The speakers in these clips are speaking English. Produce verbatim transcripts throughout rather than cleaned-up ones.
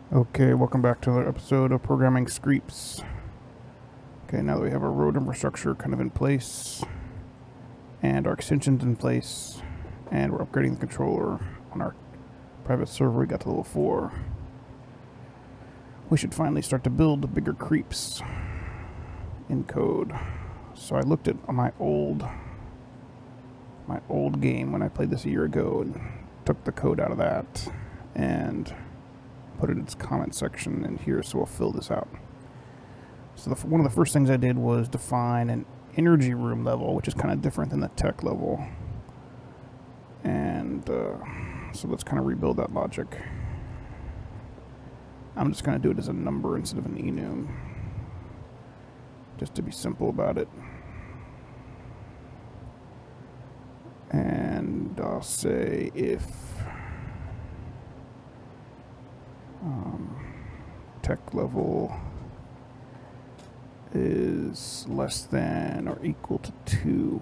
Okay, welcome back to another episode of Programming Screeps. Okay, now that we have our road infrastructure kind of in place, and our extensions in place, and we're upgrading the controller on our private server, we got to level four. We should finally start to build the bigger creeps in code. So I looked at my old, my old game when I played this a year ago and took the code out of that and put it in its comment section in here, so we'll fill this out. So the, one of the first things I did was define an energy room level, which is kind of different than the tech level. And uh, so let's kind of rebuild that logic. I'm just going to do it as a number instead of an enum, just to be simple about it. And I'll say if um, tech level is less than or equal to two.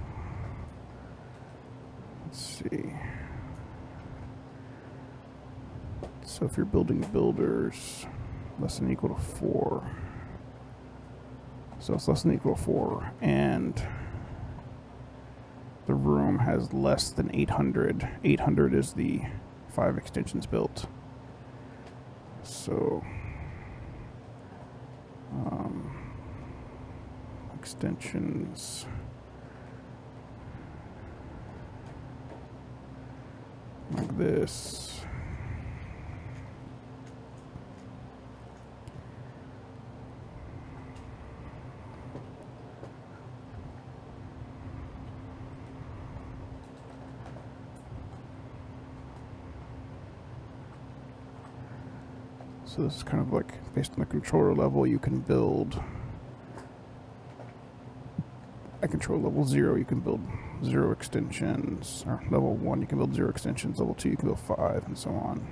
Let's see. So if you're building builders, less than or equal to four. So it's less than or equal to four, and the room has less than eight hundred. eight hundred is the five extensions built. So um, extensions like this. So this is kind of like, based on the controller level, you can build, at control level zero, you can build zero extensions, or level one, you can build zero extensions, level two, you can build five, and so on.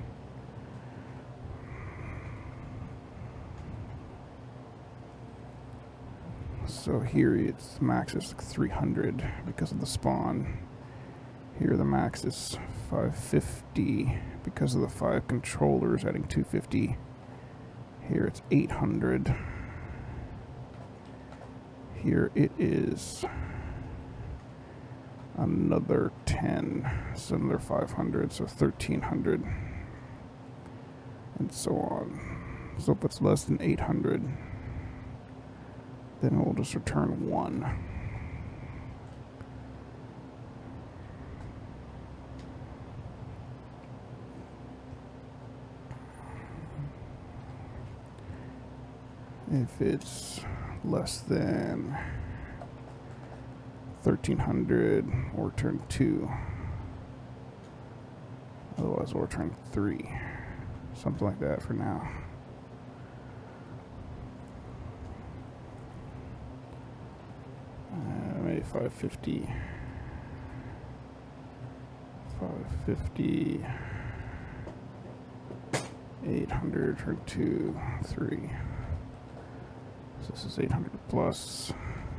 So here it's max is like three hundred because of the spawn. Here the max is five fifty because of the five controllers adding two fifty. Here it's eight hundred. Here it is another ten, so another five hundred, so thirteen hundred, and so on. So if it's less than eight hundred, then we'll just return one. If it's less than thirteen hundred, we'll return two. Otherwise, we'll return three. Something like that for now. Uh, maybe five fifty. five fifty. eight hundred, return two, three. So this is eight hundred plus.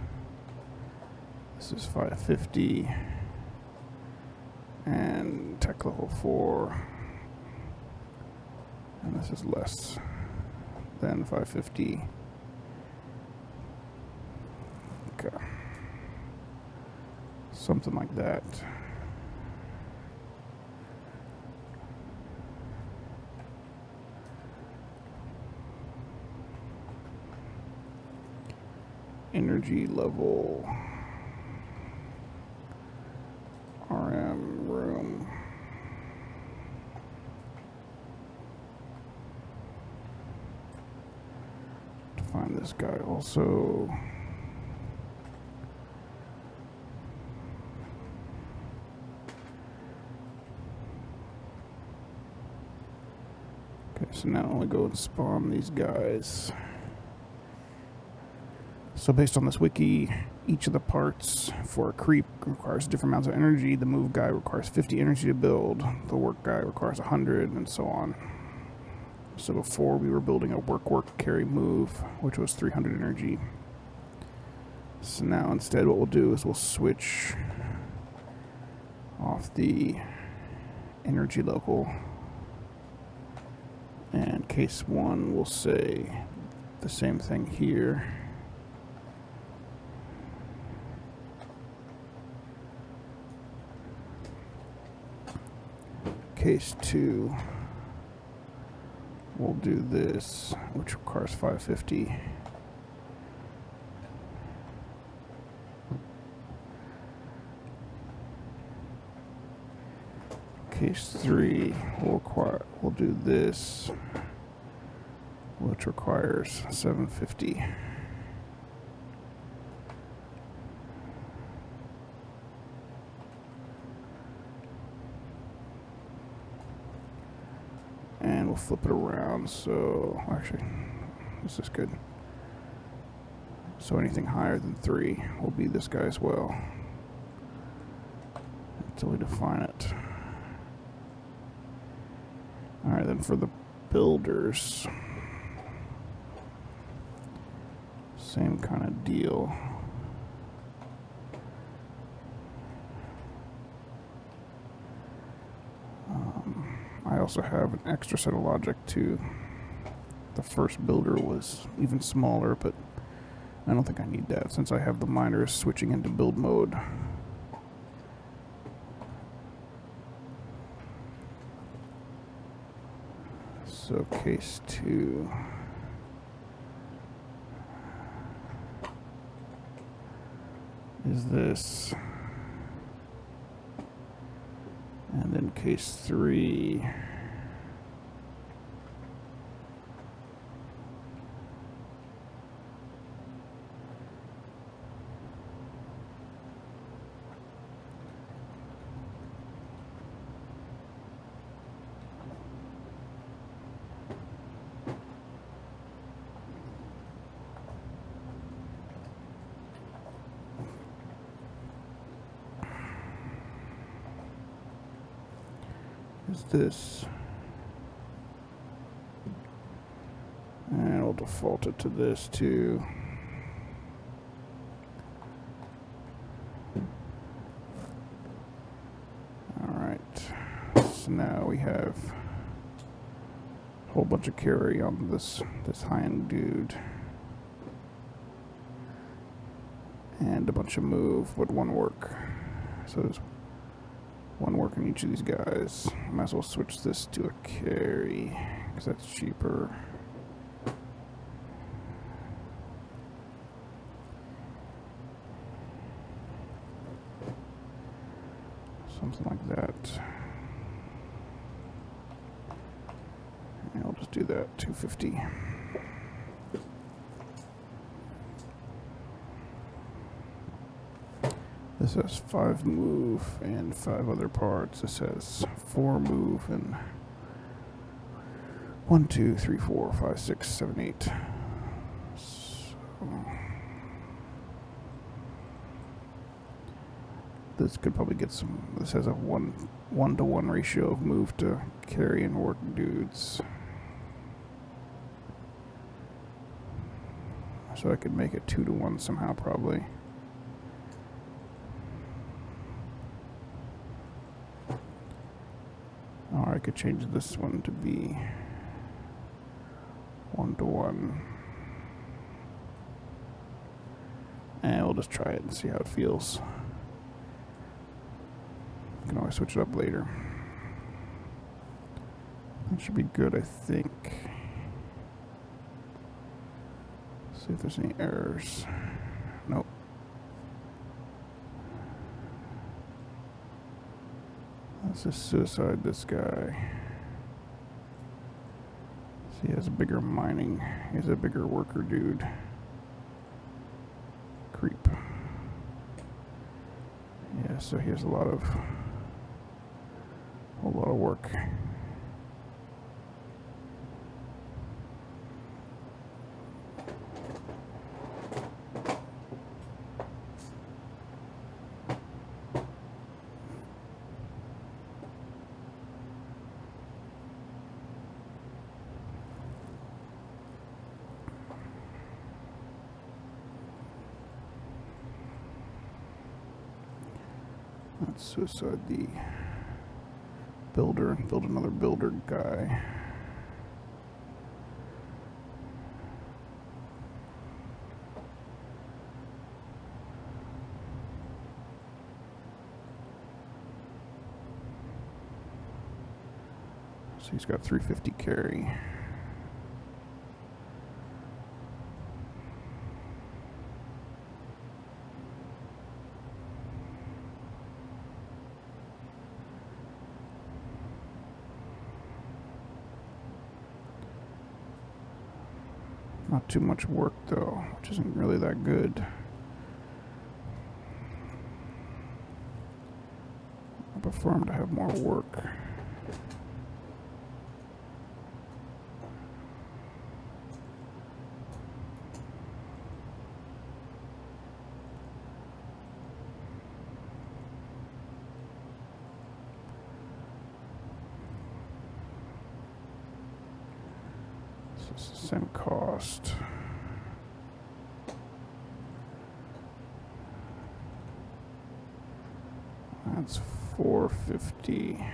This is five fifty. And tech level four. And this is less than five fifty. Okay. Something like that. Energy level R M room. Define this guy also. Okay, so now we go and spawn these guys. So based on this wiki, each of the parts for a creep requires different amounts of energy. The move guy requires fifty energy to build. The work guy requires one hundred, and so on. So before we were building a work, work, carry, move, which was three hundred energy. So now instead what we'll do is we'll switch off the energy level and case one, we'll say the same thing here. Case two, we'll do this, which requires five fifty. Case three, we'll, require, we'll do this, which requires seven fifty. And we'll flip it around, so actually, this is good. So anything higher than three will be this guy as well, until we define it. Alright, then for the builders, same kind of deal. Um, I also have an extra set of logic too. The first builder was even smaller, but I don't think I need that since I have the miners switching into build mode. So case two. Is this. And then case three. Is this, and we'll default it to this too. All right, so now we have a whole bunch of carry on this this high-end dude, and a bunch of move. Would one work? So there's one work in each of these guys. Might as well switch this to a carry, because that's cheaper. Something like that. And I'll just do that, two fifty. This has five move and five other parts. This has four move and one, two, three, four, five, six, seven, eight. So this could probably get some. This has a one one to one ratio of move to carry and work dudes. So I could make it two to one somehow, probably. Or I could change this one to be one to one. And we'll just try it and see how it feels. You can always switch it up later. That should be good, I think. See if there's any errors. Nope. Let's just suicide this guy. See, he has a bigger mining. He has a bigger worker dude. Creep. Yeah, so he has a lot of a lot of work. Let's suicide the builder and build another builder guy. So he's got three fifty carry. Not too much work though, which isn't really that good. I prefer him to have more work. It's the same cost. That's four fifty.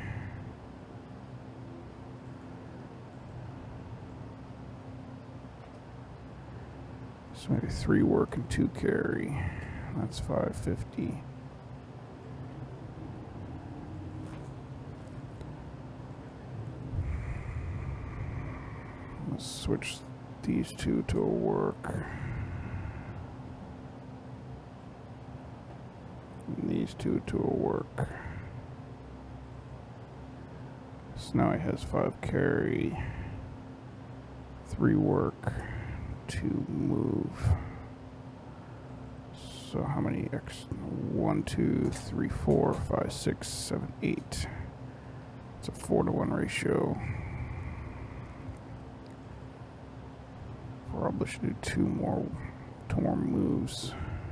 So maybe three work and two carry. That's five fifty. Let's switch these two to a work. And these two to a work. So now he has five carry, three work, two move. So how many X? One, two, three, four, five, six, seven, eight. It's a four to one ratio. Probably should do two more, two more moves.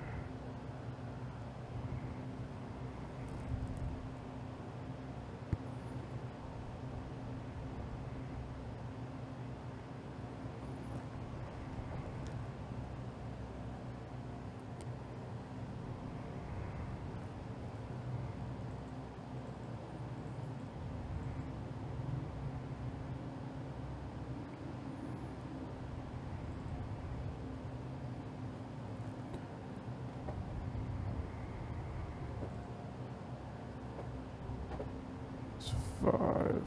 Five.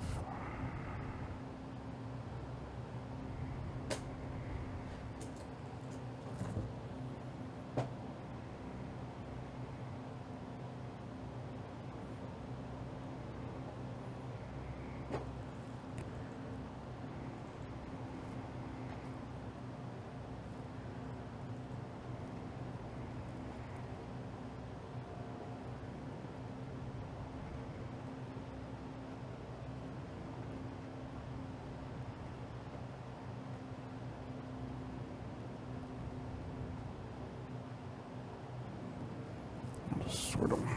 Sort of.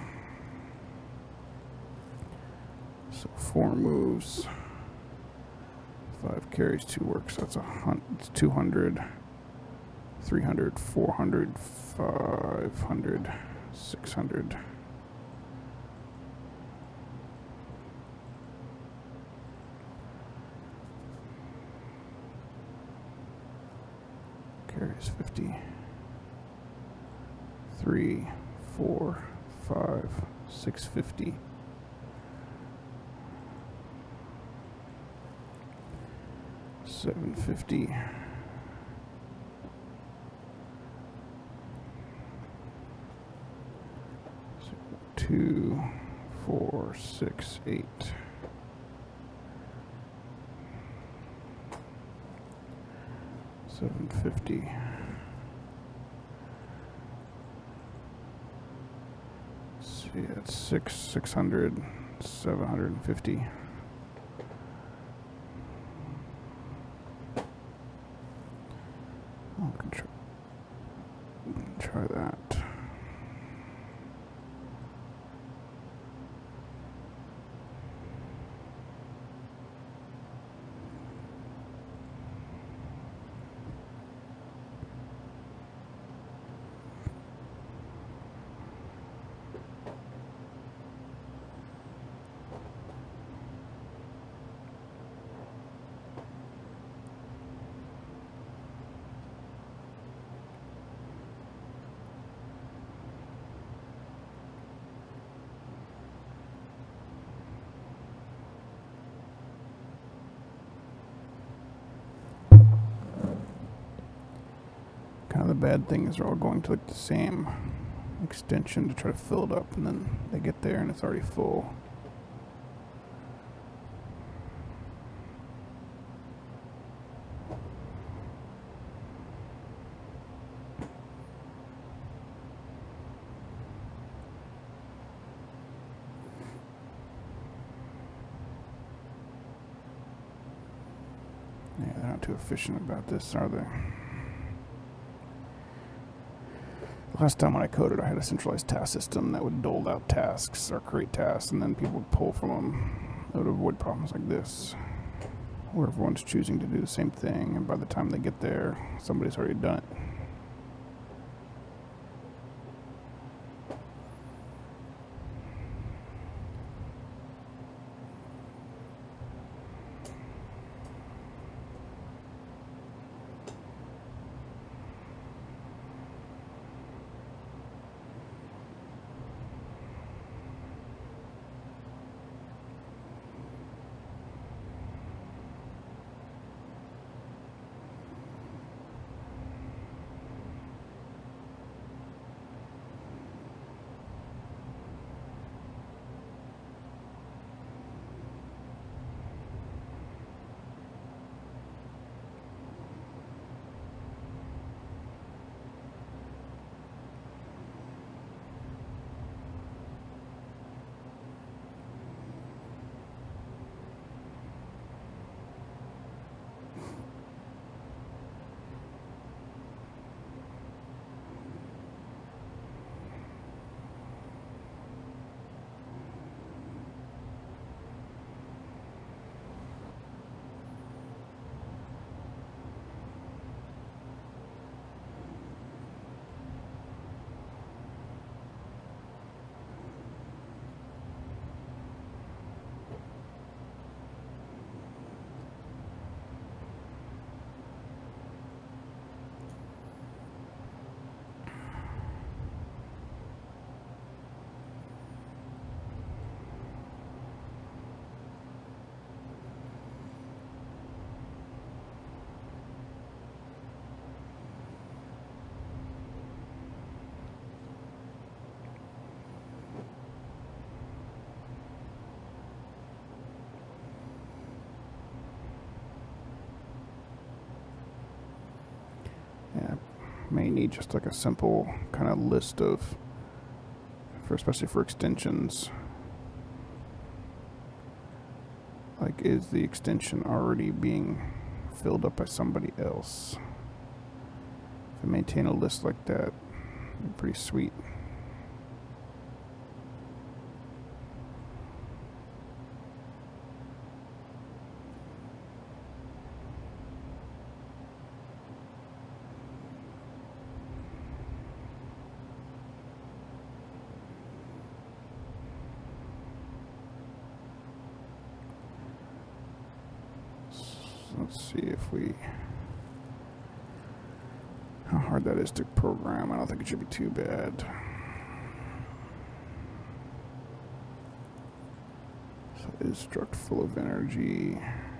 So four moves, five carries, two works. So that's a hundred, it's two hundred, three hundred, four hundred, five hundred, six hundred. Carries fifty. Three, four, five, six fifty. Seven fifty. So two, four, six, eight. Seven fifty. Yeah, it's six, six hundred, seven hundred and fifty. I can try, try that. bad thing is they're all going to like the same extension to try to fill it up, and then they get there and it's already full. Yeah, they're not too efficient about this, are they? Last time when I coded, I had a centralized task system that would dole out tasks or create tasks, and then people would pull from them. It would avoid problems like this, where everyone's choosing to do the same thing, and by the time they get there, somebody's already done it. Yeah, may need just like a simple kind of list of, for especially for extensions. Like, is the extension already being filled up by somebody else? If I maintain a list like that, it'd be pretty sweet. Let's see if we, how hard that is to program. I don't think it should be too bad. So is struct full of energy.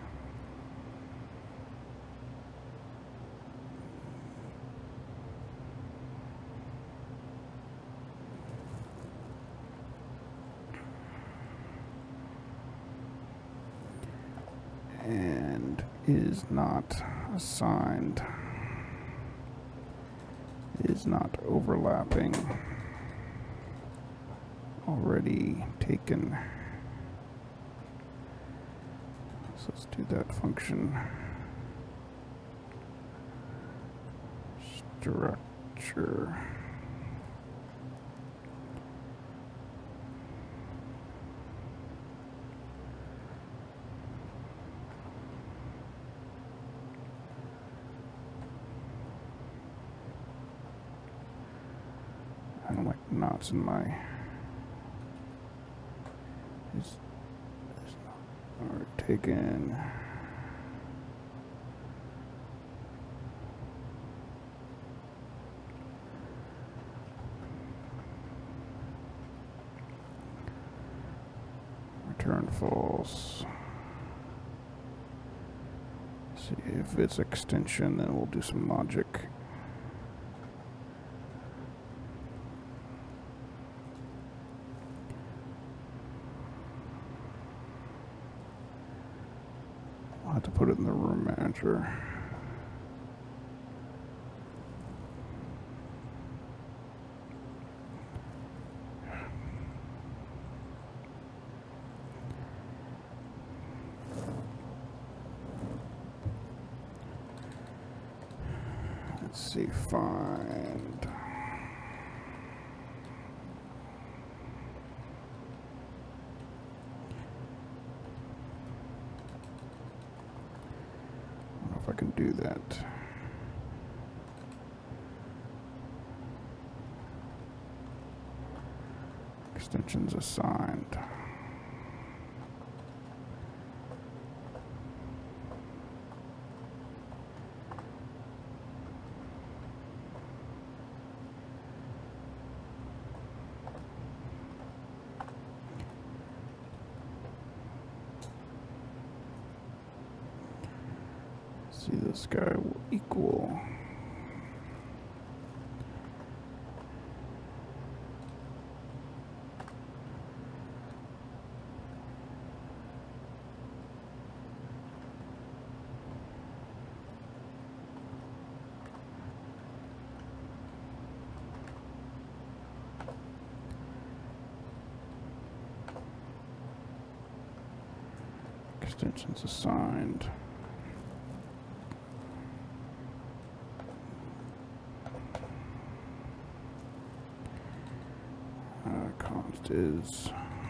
And is not assigned, is not overlapping, already taken. So let's do that function. Structure. I don't like knots in my, is, is not already taken. Return false. See if it's extension, then we'll do some logic. I'll have to put it in the room manager. Let's see, find. I don't know if I can do that. Extensions assigned. See, this guy will equal. Extensions assigned. Const is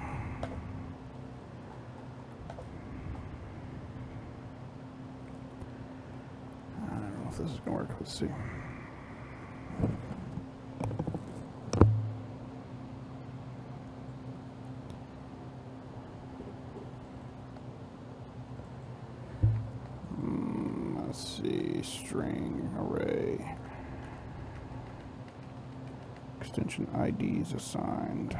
I don't know if this is gonna work. Let's see. Mm, let's see. String array. Extension I Ds assigned.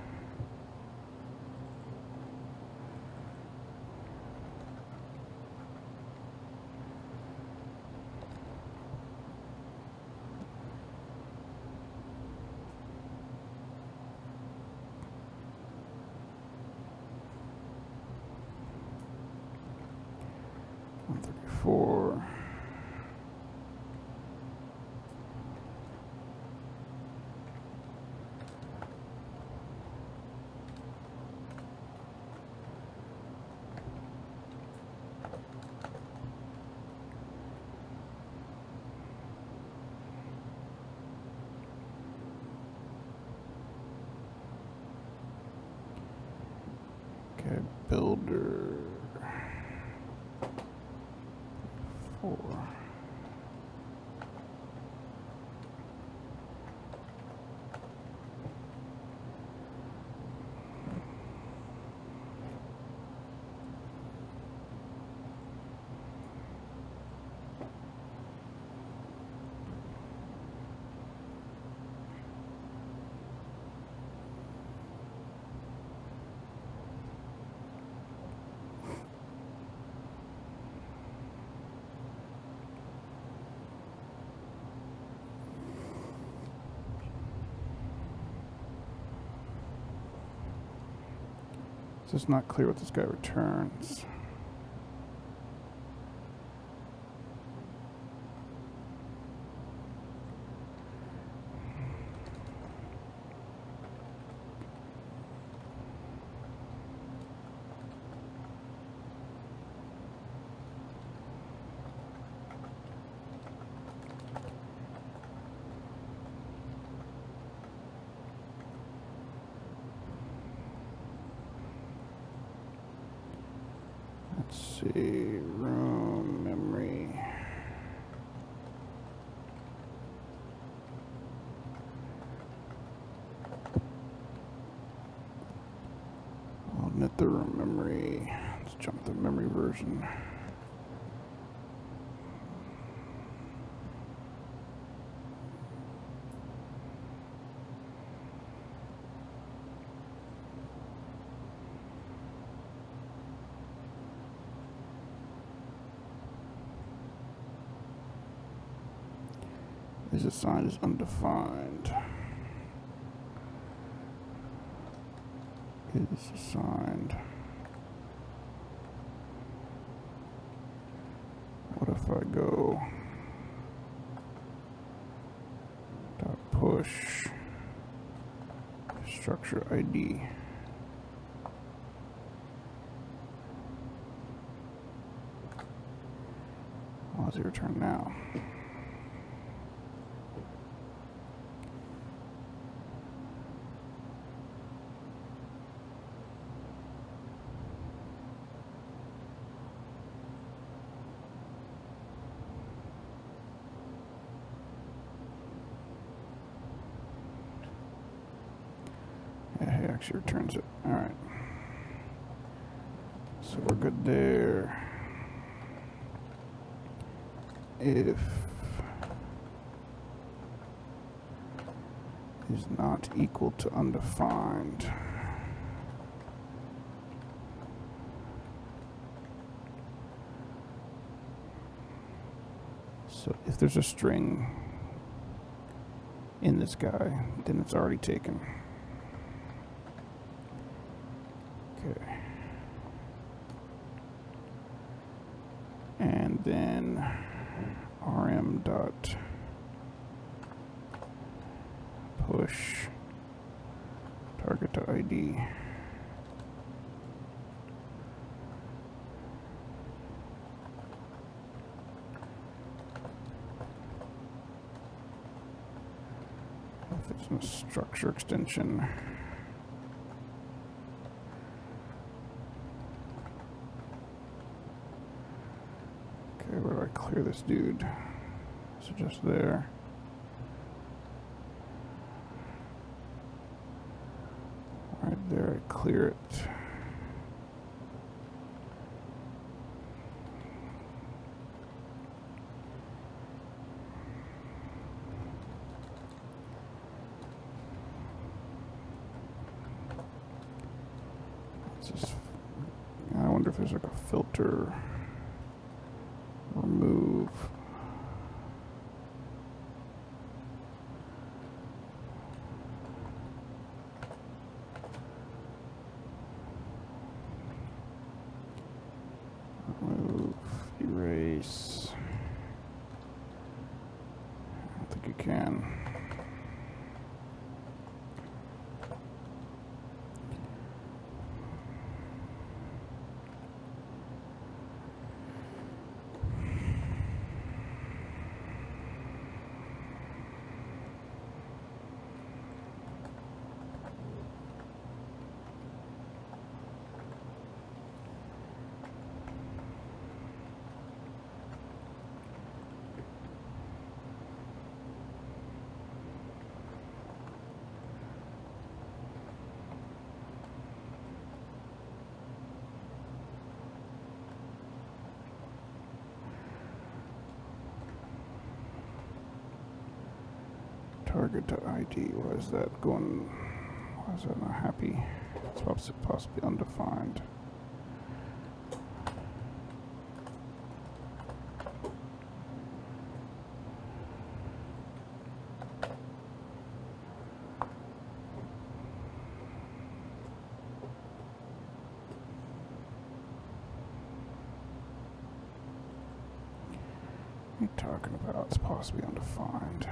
one thirty-four. Okay, builder four. It's just not clear what this guy returns. Let's see, room memory. I'll knit the room memory. Let's jump to the memory version. Is assigned as undefined. Is assigned. if I go dot push structure I D. What does he return now? Yeah, he actually returns it. All right. So we're good there. If is not equal to undefined, so if there's a string in this guy, then it's already taken. Okay. And then rm dot push target to I D. If it's a structure extension. Okay, where do I clear this dude? So just there. Right there, I clear it. It's just, I wonder if there's like a filter. Remove. Remove. Erase. I don't think you can. Target to I D. Why is that going? Why is that not happy? It's possibly undefined. What are you talking about? It's possibly undefined.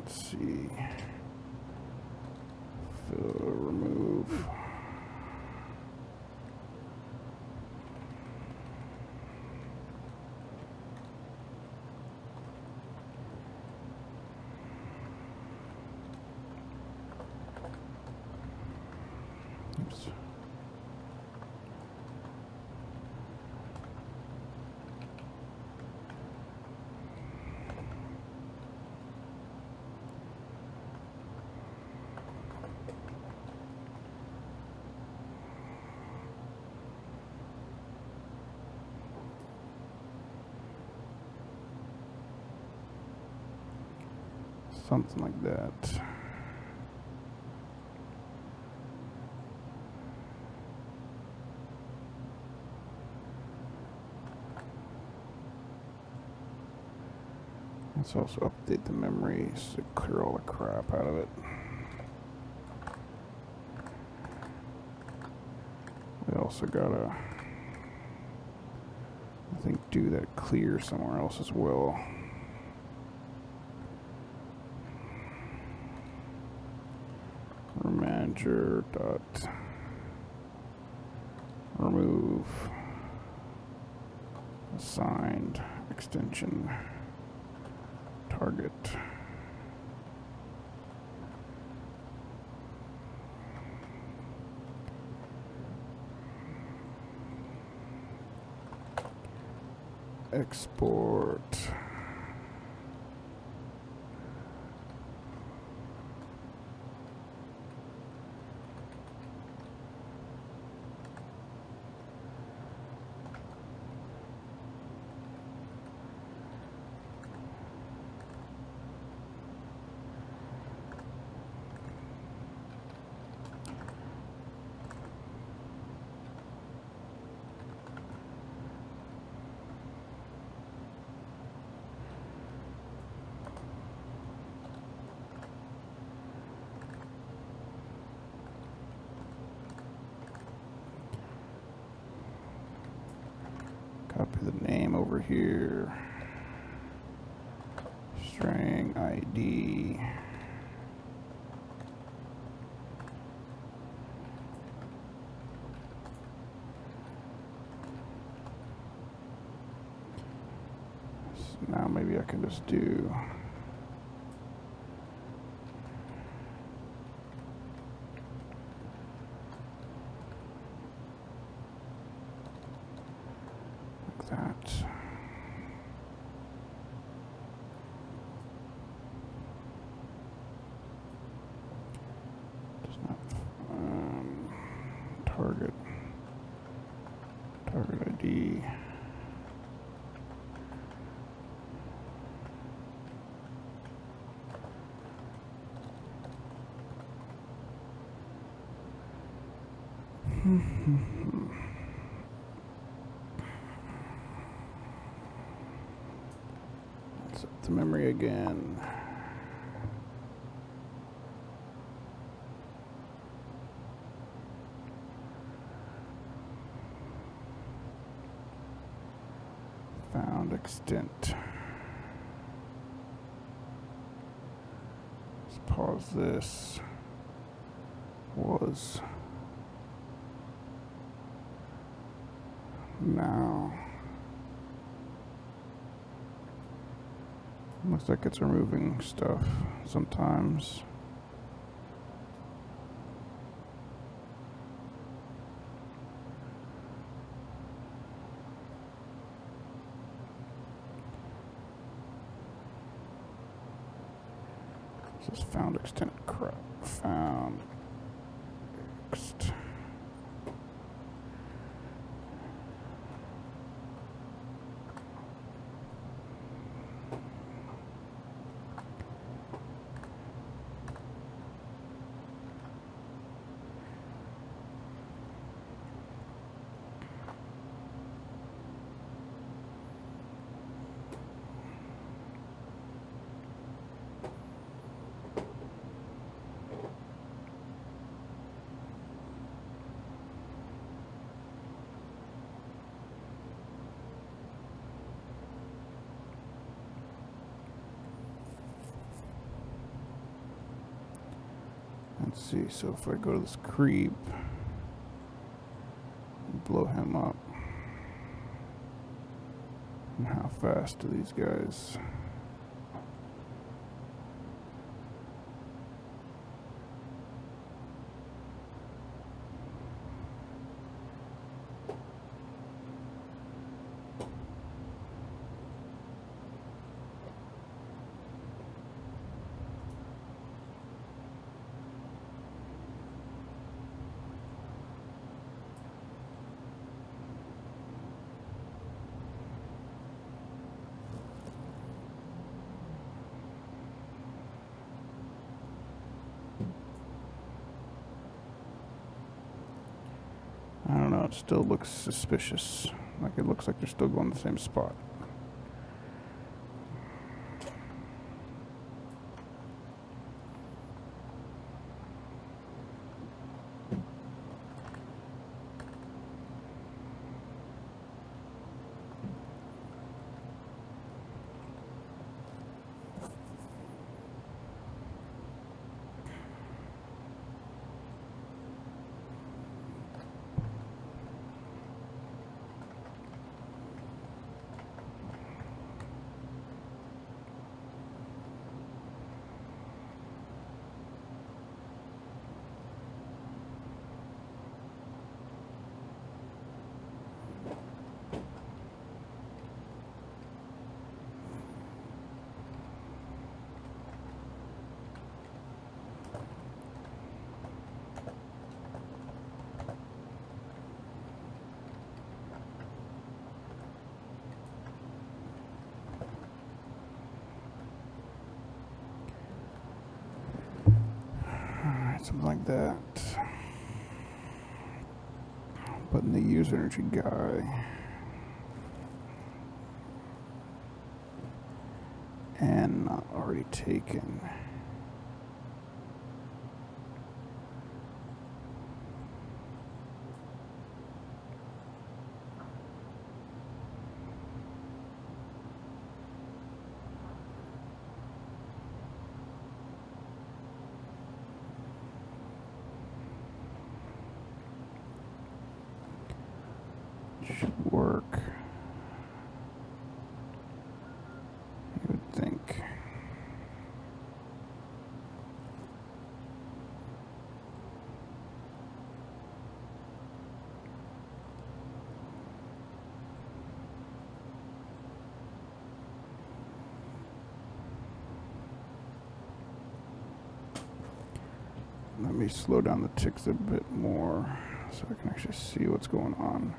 let's see. Fill, remove. Oops. Something like that. Let's also update the memory to clear all the crap out of it. We also gotta, I think, do that clear somewhere else as well. Manager dot remove assigned extension target. Export. Copy the name over here. String I D. So now maybe I can just do that. Does not um, target target I D. Set the memory again. Found extent. Let's pause this. Was now. Looks like it's removing stuff sometimes. This is found extent crap. Found ext. Let's see, so if I go to this creep and blow him up, and how fast do these guys? I don't know, it still looks suspicious. Like it looks like they're still going to the same spot. Something like that. Putting the user energy guy. And not already taken. Should work. You would think. Let me slow down the ticks a bit more so I can actually see what's going on.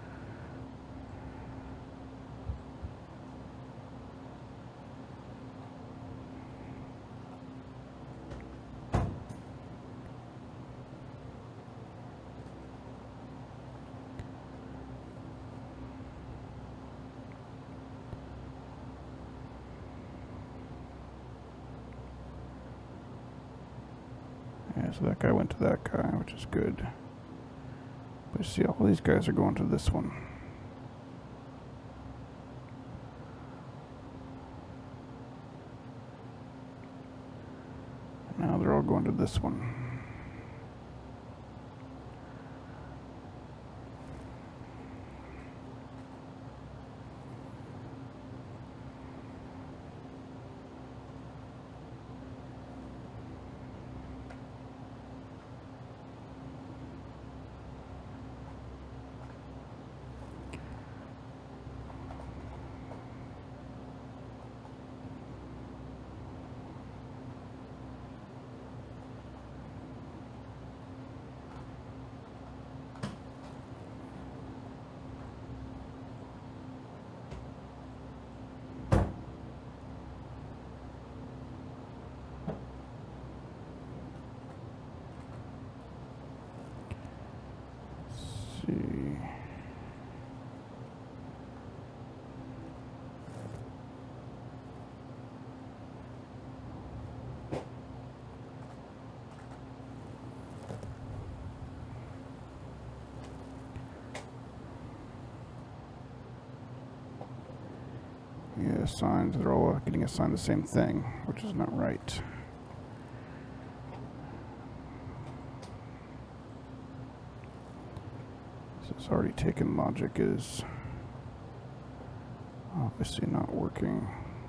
Yeah, so that guy went to that guy, which is good. But you see, all these guys are going to this one. Now they're all going to this one. See. Yeah, signs, they're all getting assigned the same thing, which is not right. It's already taken logic is obviously not working.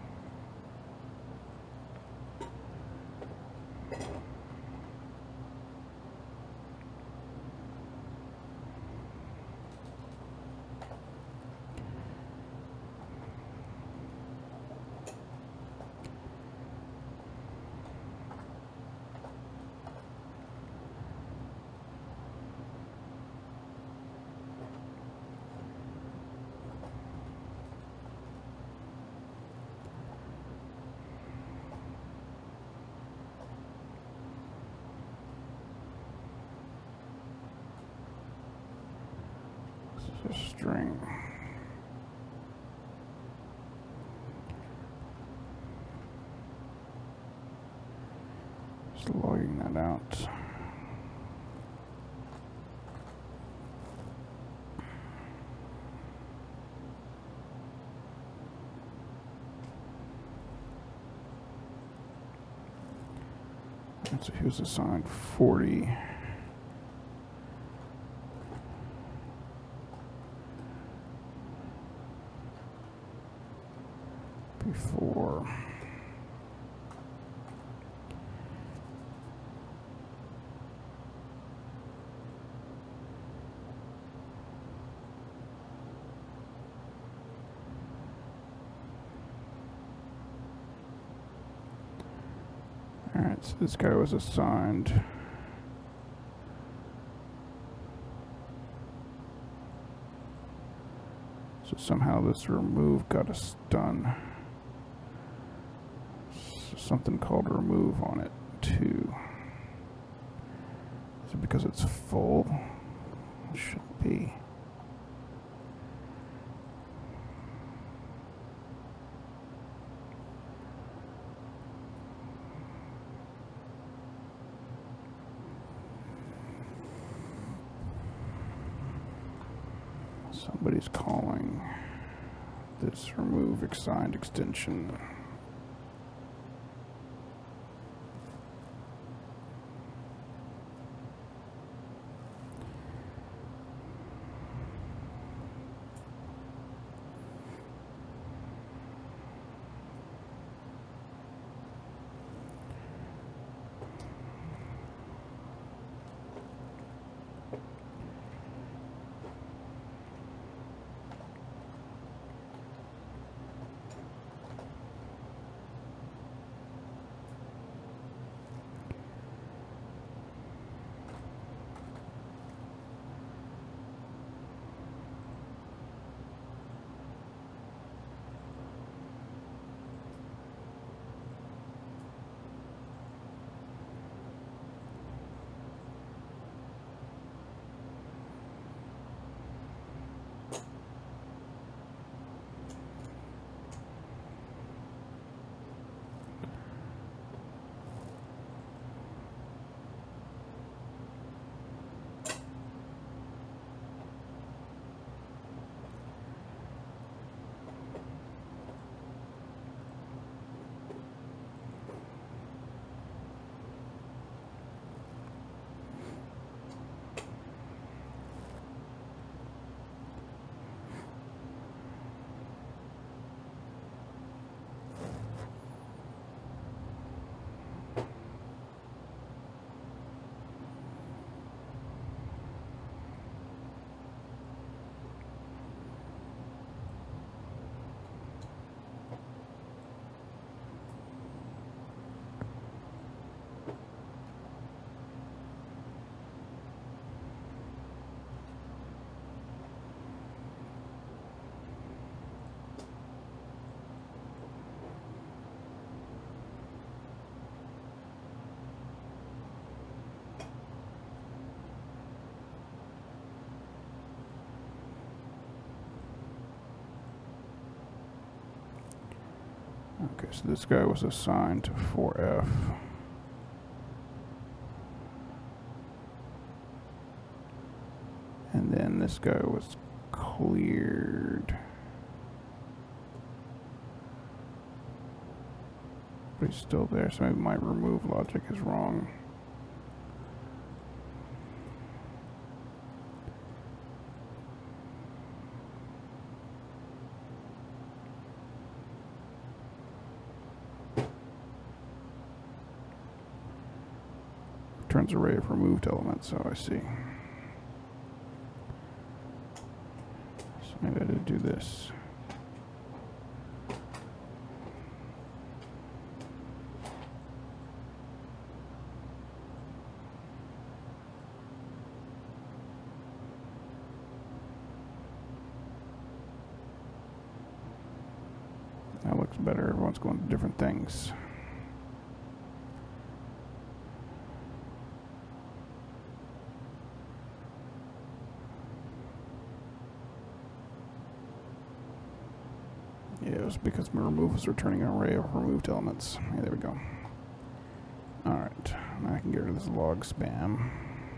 A string. Just logging that out. And so here's assigned forty. Before all right, so this guy was assigned so somehow this remove got a stun. Something called remove on it too. Is it because it's full? It shouldn't be. Somebody's calling this remove assigned extension. Okay, so this guy was assigned to four F. And then this guy was cleared. But he's still there, so maybe my remove logic is wrong. returns array of removed elements. So I see. So maybe I did do this. That looks better. Everyone's going to different things. Yeah, it was because my remove was returning an array of removed elements. Yeah, there we go. Alright, now I can get rid of this log spam.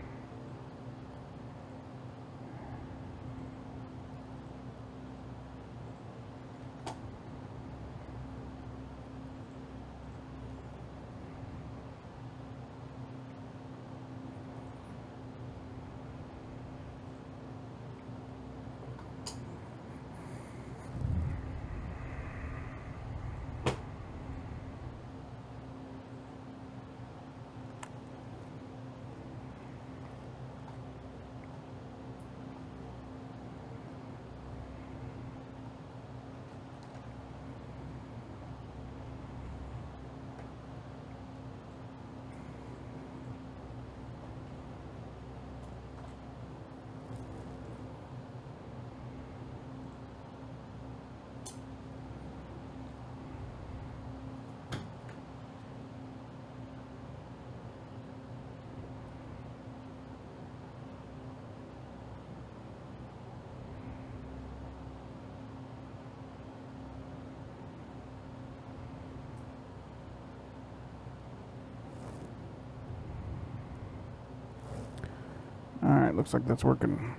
Alright, looks like that's working.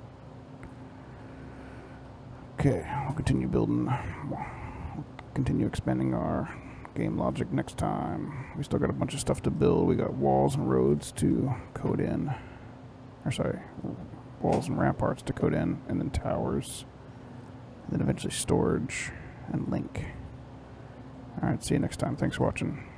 Okay, we'll continue building, we'll continue expanding our game logic next time. We still got a bunch of stuff to build. We got walls and roads to code in. Or sorry, walls and ramparts to code in, and then towers. And then eventually storage and link. Alright, see you next time. Thanks for watching.